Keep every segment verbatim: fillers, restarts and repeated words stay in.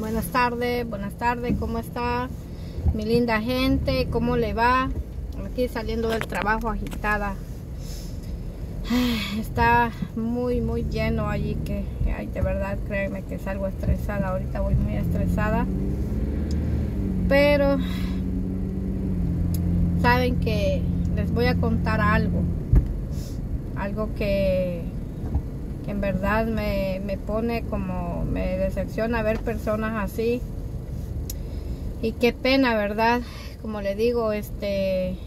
Buenas tardes, buenas tardes, ¿cómo está mi linda gente? ¿Cómo le va? Aquí saliendo del trabajo agitada. Está muy, muy lleno allí que, ay, de verdad, créanme que salgo estresada. Ahorita voy muy estresada. Pero saben que les voy a contar algo. Algo que, que en verdad me, me pone como, me decepciona ver personas así. Y qué pena, ¿verdad? Como le digo, este,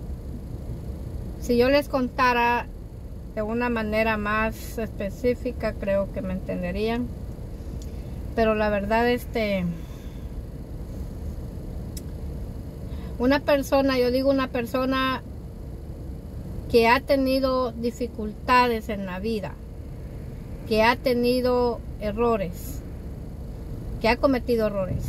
si yo les contara de una manera más específica, creo que me entenderían. Pero la verdad, este, una persona, yo digo una persona que ha tenido dificultades en la vida, que ha tenido errores, que ha cometido errores.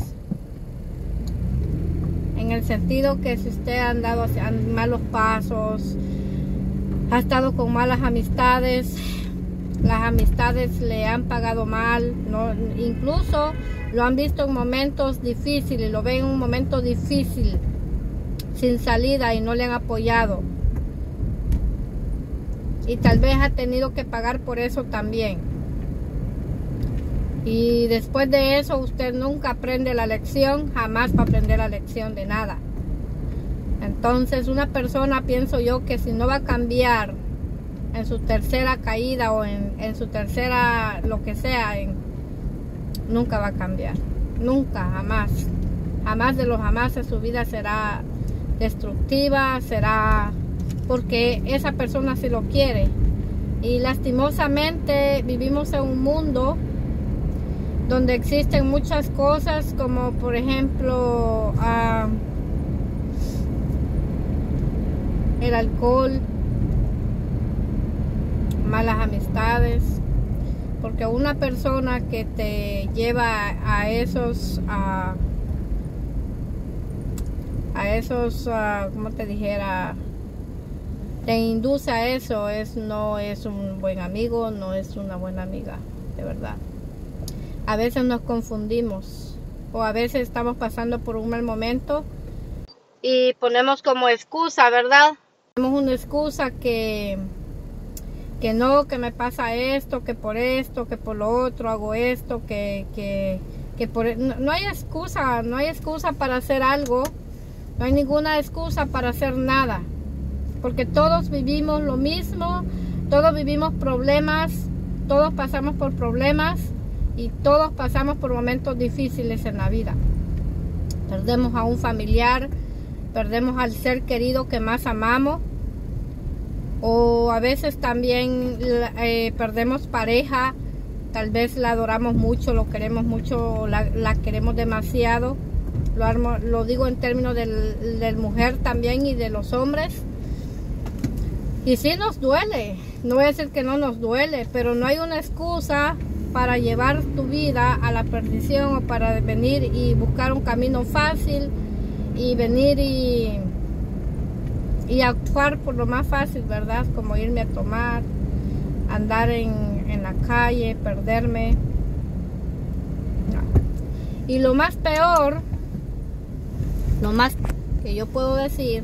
En el sentido que si usted ha andado hacia malos pasos, ha estado con malas amistades, las amistades le han pagado mal, ¿no? Incluso lo han visto en momentos difíciles, lo ven en un momento difícil, sin salida, y no le han apoyado. Y tal vez ha tenido que pagar por eso también. Y después de eso usted nunca aprende la lección, jamás va a aprender la lección de nada. Entonces una persona, pienso yo, que si no va a cambiar en su tercera caída o en, en su tercera, lo que sea, en, nunca va a cambiar. Nunca, jamás. Jamás de los jamás su vida será destructiva, será porque esa persona sí lo quiere. Y lastimosamente vivimos en un mundo donde existen muchas cosas, como por ejemplo uh, el alcohol, malas amistades, porque una persona que te lleva a esos uh, a esos uh, como te dijera, te induce a eso, es no es un buen amigo, no es una buena amiga, de verdad. A veces nos confundimos, o a veces estamos pasando por un mal momento y ponemos como excusa, ¿verdad? Tenemos una excusa que, que no, que me pasa esto, que por esto, que por lo otro, hago esto, que, que, que por... No, no hay excusa, no hay excusa para hacer algo, no hay ninguna excusa para hacer nada. Porque todos vivimos lo mismo, todos vivimos problemas, todos pasamos por problemas y todos pasamos por momentos difíciles en la vida. Perdemos a un familiar, perdemos al ser querido que más amamos, o a veces también eh, perdemos pareja, tal vez la adoramos mucho, lo queremos mucho, la, la queremos demasiado. Lo, armo, lo digo en términos del, del mujer también y de los hombres. Y sí nos duele, no voy a decir que no nos duele, pero no hay una excusa para llevar tu vida a la perdición o para venir y buscar un camino fácil y venir y, y actuar por lo más fácil, ¿verdad? Como irme a tomar, andar en, en la calle, perderme. No. Y lo más peor, lo más que yo puedo decir,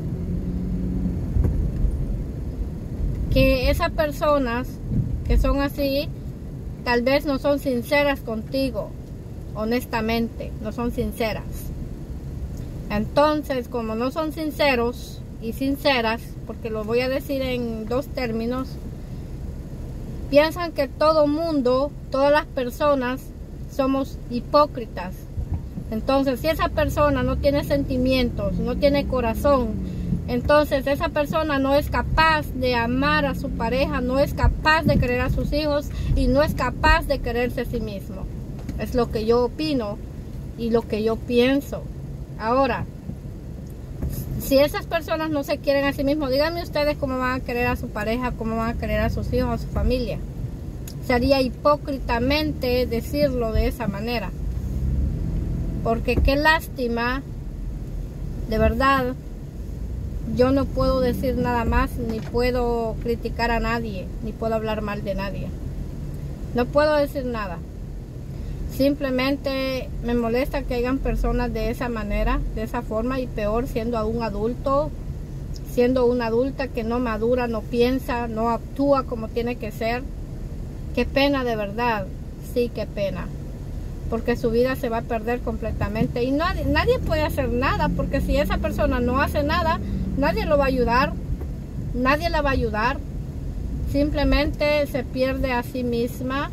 que esas personas que son así, tal vez no son sinceras contigo, honestamente, no son sinceras. Entonces, como no son sinceros y sinceras, porque lo voy a decir en dos términos, piensan que todo mundo, todas las personas, somos hipócritas. Entonces, si esa persona no tiene sentimientos, no tiene corazón, entonces esa persona no es capaz de amar a su pareja, no es capaz de querer a sus hijos y no es capaz de quererse a sí mismo. Es lo que yo opino y lo que yo pienso. Ahora, si esas personas no se quieren a sí mismos, díganme ustedes cómo van a querer a su pareja, cómo van a querer a sus hijos, a su familia. Sería hipócritamente decirlo de esa manera. Porque qué lástima, de verdad. Yo no puedo decir nada más, ni puedo criticar a nadie, ni puedo hablar mal de nadie. No puedo decir nada. Simplemente me molesta que hayan personas de esa manera, de esa forma, y peor siendo un adulto, siendo una adulta que no madura, no piensa, no actúa como tiene que ser. Qué pena, de verdad, sí, qué pena, porque su vida se va a perder completamente y nadie, nadie puede hacer nada, porque si esa persona no hace nada, nadie lo va a ayudar, nadie la va a ayudar, simplemente se pierde a sí misma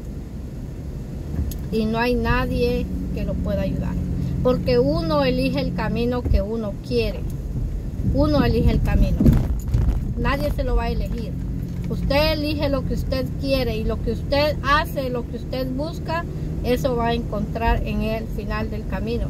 y no hay nadie que lo pueda ayudar, porque uno elige el camino que uno quiere, uno elige el camino, nadie se lo va a elegir. Usted elige lo que usted quiere y lo que usted hace, lo que usted busca, eso va a encontrar en el final del camino.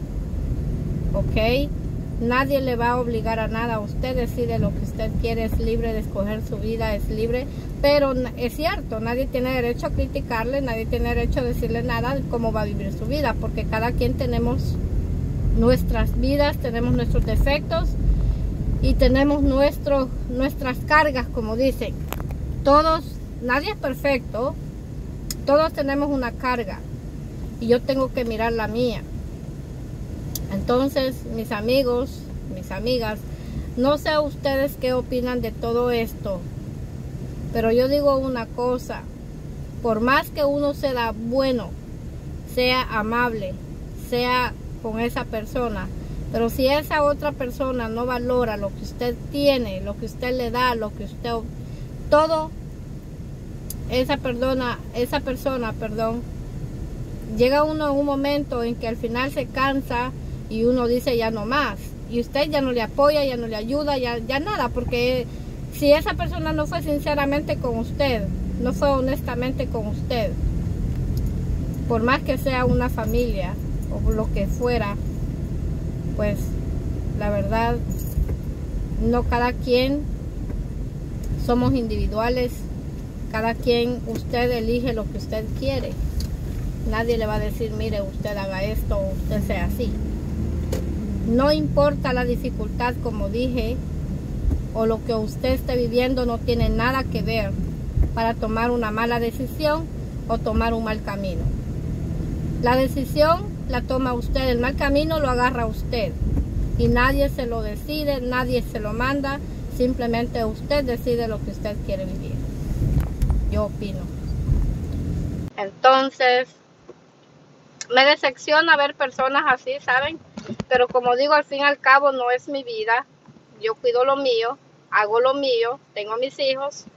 ¿Ok? Nadie le va a obligar a nada. Usted decide lo que usted quiere, es libre de escoger su vida, es libre. Pero es cierto, nadie tiene derecho a criticarle, nadie tiene derecho a decirle nada de cómo va a vivir su vida, porque cada quien tenemos nuestras vidas, tenemos nuestros defectos y tenemos nuestros, nuestras cargas, como dicen. Todos, nadie es perfecto, todos tenemos una carga y yo tengo que mirar la mía. Entonces, mis amigos, mis amigas, no sé ustedes qué opinan de todo esto, pero yo digo una cosa, por más que uno sea bueno, sea amable, sea con esa persona, pero si esa otra persona no valora lo que usted tiene, lo que usted le da, lo que usted... todo, esa persona, esa persona, perdón, llega uno en un momento en que al final se cansa y uno dice ya no más, y usted ya no le apoya, ya no le ayuda, ya, ya nada, porque si esa persona no fue sinceramente con usted, no fue honestamente con usted, por más que sea una familia o lo que fuera, pues la verdad, no, cada quien somos individuales, cada quien, usted elige lo que usted quiere. Nadie le va a decir, mire, usted haga esto o usted sea así. No importa la dificultad, como dije, o lo que usted esté viviendo, no tiene nada que ver para tomar una mala decisión o tomar un mal camino. La decisión la toma usted, el mal camino lo agarra usted. Y nadie se lo decide, nadie se lo manda. Simplemente usted decide lo que usted quiere vivir. Yo opino. Entonces, me decepciona ver personas así, ¿saben? Pero como digo, al fin y al cabo no es mi vida. Yo cuido lo mío, hago lo mío, tengo mis hijos.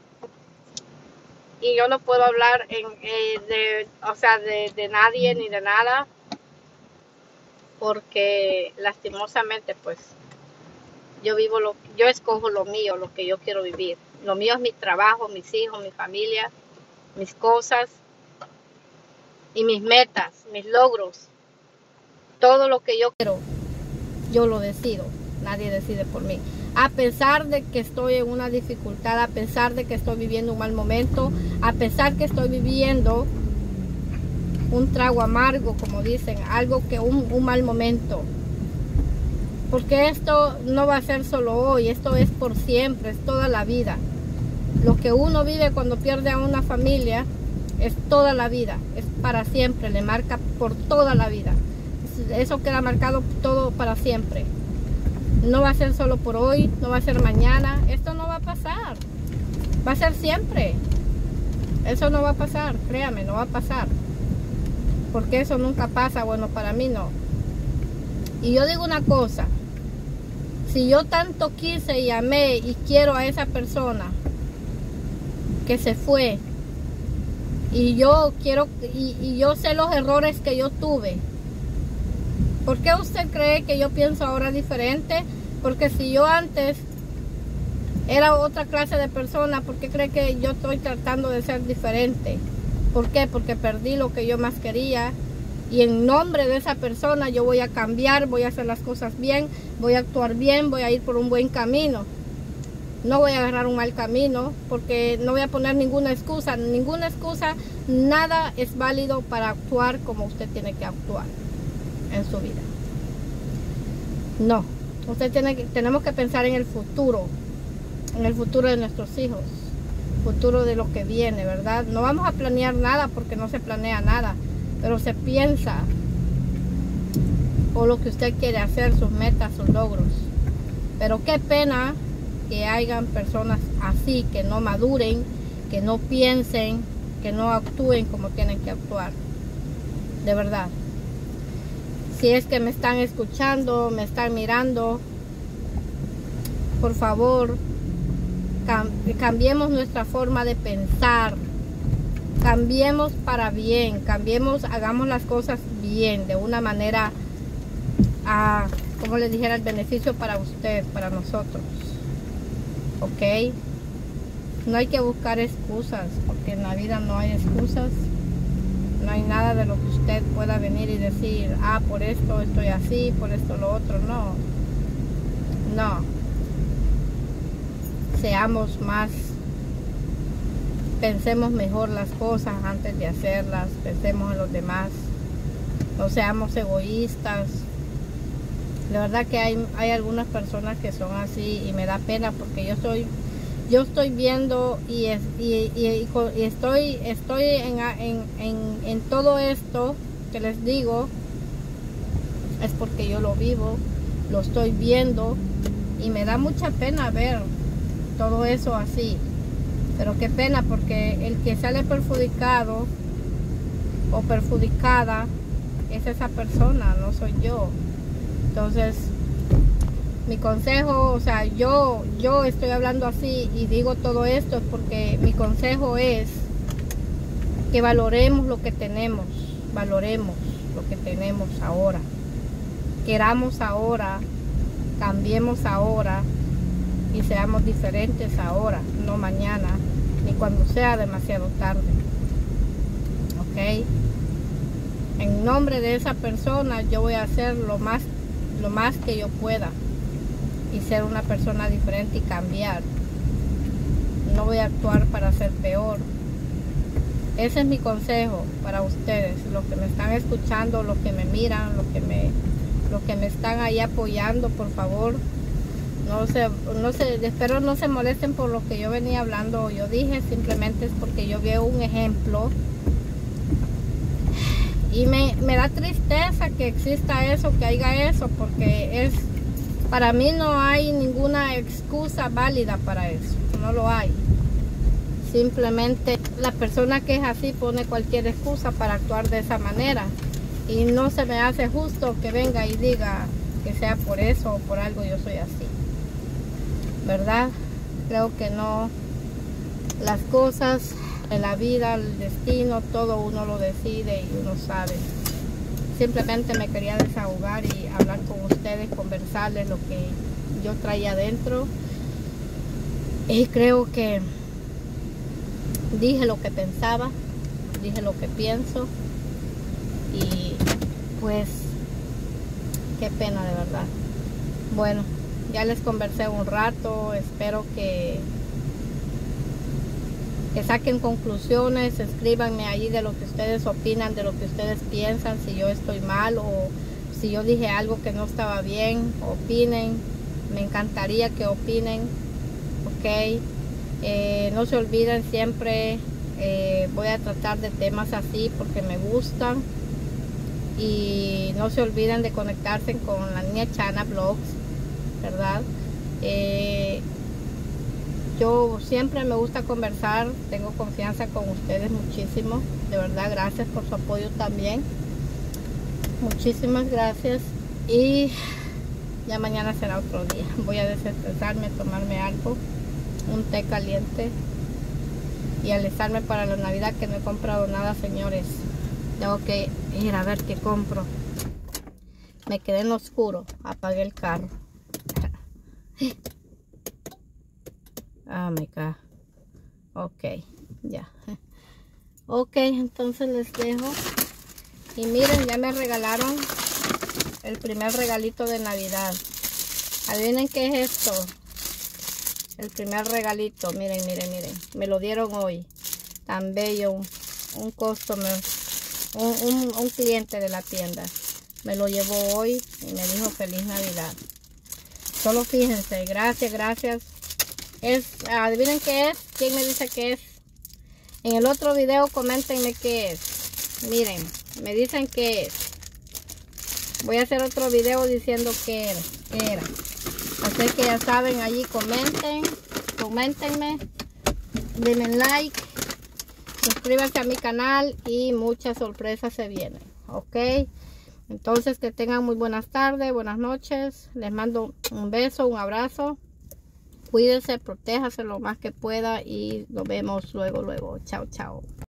Y yo no puedo hablar en, eh, de, o sea, de, de nadie ni de nada. Porque lastimosamente, pues, yo vivo lo, yo escojo lo mío, lo que yo quiero vivir. Lo mío es mi trabajo, mis hijos, mi familia, mis cosas y mis metas, mis logros. Todo lo que yo quiero, yo lo decido. Nadie decide por mí. A pesar de que estoy en una dificultad, a pesar de que estoy viviendo un mal momento, a pesar que estoy viviendo un trago amargo, como dicen, algo que un, un mal momento. Porque esto no va a ser solo hoy, esto es por siempre, es toda la vida. Lo que uno vive cuando pierde a una familia es toda la vida, es para siempre, le marca por toda la vida. Eso queda marcado todo para siempre. No va a ser solo por hoy, no va a ser mañana, esto no va a pasar. Va a ser siempre. Eso no va a pasar, créame, no va a pasar. Porque eso nunca pasa, bueno, para mí no. Y yo digo una cosa, si yo tanto quise y amé y quiero a esa persona que se fue, y yo quiero, y, y yo sé los errores que yo tuve, ¿por qué usted cree que yo pienso ahora diferente? Porque si yo antes era otra clase de persona, ¿por qué cree que yo estoy tratando de ser diferente? ¿Por qué? Porque perdí lo que yo más quería. Y en nombre de esa persona yo voy a cambiar, voy a hacer las cosas bien, voy a actuar bien, voy a ir por un buen camino. No voy a agarrar un mal camino, porque no voy a poner ninguna excusa. Ninguna excusa, nada es válido para actuar como usted tiene que actuar en su vida. No, usted tiene que, tenemos que pensar en el futuro, en el futuro de nuestros hijos, futuro de lo que viene, ¿verdad? No vamos a planear nada porque no se planea nada. pero se piensa o lo que usted quiere hacer, sus metas, sus logros. Pero qué pena que hayan personas así, que no maduren, que no piensen, que no actúen como tienen que actuar. De verdad. Si es que me están escuchando, me están mirando, por favor, cambiemos nuestra forma de pensar. Cambiemos para bien, cambiemos, hagamos las cosas bien, de una manera, a, como les dijera, el beneficio para usted, para nosotros. ¿Ok? No hay que buscar excusas, porque en la vida no hay excusas. No hay nada de lo que usted pueda venir y decir, ah, por esto estoy así, por esto lo otro. No. No. Seamos más, pensemos mejor las cosas antes de hacerlas, pensemos en los demás. No seamos egoístas. La verdad que hay, hay algunas personas que son así y me da pena porque yo soy... Yo estoy viendo y, es, y, y, y estoy, estoy en, en, en, en todo esto que les digo, es porque yo lo vivo, lo estoy viendo y me da mucha pena ver todo eso así. Pero qué pena, porque el que sale perjudicado o perjudicada es esa persona, no soy yo. Entonces, mi consejo, o sea, yo, yo estoy hablando así y digo todo esto porque mi consejo es que valoremos lo que tenemos, valoremos lo que tenemos ahora, queramos ahora, cambiemos ahora y seamos diferentes ahora, no mañana, ni cuando sea demasiado tarde. ¿Ok? En nombre de esa persona yo voy a hacer lo más, lo más que yo pueda. Y ser una persona diferente y cambiar. No voy a actuar para ser peor. Ese es mi consejo para ustedes, los que me están escuchando, los que me miran, los que me, los que me están ahí apoyando, por favor. No se, no se, espero no se molesten por lo que yo venía hablando. Yo dije simplemente es porque yo veo un ejemplo. Y me, me da tristeza que exista eso, que haya eso, porque es... Para mí no hay ninguna excusa válida para eso, no lo hay. Simplemente la persona que es así pone cualquier excusa para actuar de esa manera. Y no se me hace justo que venga y diga que sea por eso o por algo yo soy así. ¿Verdad? Creo que no. Las cosas en la vida, el destino, todo uno lo decide y uno sabe. Simplemente me quería desahogar y hablar con ustedes, conversarles lo que yo traía adentro. Y creo que dije lo que pensaba, dije lo que pienso. Y pues, qué pena de verdad. Bueno, ya les conversé un rato, espero que... que saquen conclusiones, escríbanme ahí de lo que ustedes opinan, de lo que ustedes piensan, si yo estoy mal o si yo dije algo que no estaba bien, opinen, me encantaría que opinen, ok. Eh, no se olviden siempre, eh, voy a tratar de temas así porque me gustan, y no se olviden de conectarse con la niña Chana Blogs, ¿verdad? Eh, Yo siempre me gusta conversar, tengo confianza con ustedes muchísimo, de verdad, gracias por su apoyo también, muchísimas gracias, y ya mañana será otro día. Voy a desestresarme, tomarme algo, un té caliente y alistarme para la Navidad, que no he comprado nada, señores. Tengo que ir a ver qué compro. Me quedé en lo oscuro, apagué el carro. Oh my God. Ok, ya. Ok, entonces les dejo. Y miren, ya me regalaron el primer regalito de Navidad. Adivinen qué es esto. El primer regalito. Miren, miren, miren. Me lo dieron hoy. Tan bello. Un, un customer. Un, un, un cliente de la tienda. Me lo llevó hoy y me dijo feliz Navidad. Solo fíjense. Gracias, gracias. Es, adivinen qué es. ¿Quién me dice qué es? En el otro video coméntenme qué es. Miren, Me dicen qué es. Voy a hacer otro video diciendo qué era. Qué era. Así que ya saben, allí comenten. Coméntenme. Denme like. Suscríbanse a mi canal y muchas sorpresas se vienen. Ok. Entonces que tengan muy buenas tardes, buenas noches. Les mando un beso, un abrazo. Cuídense, protéjase lo más que pueda y nos vemos luego, luego. Chao, chao.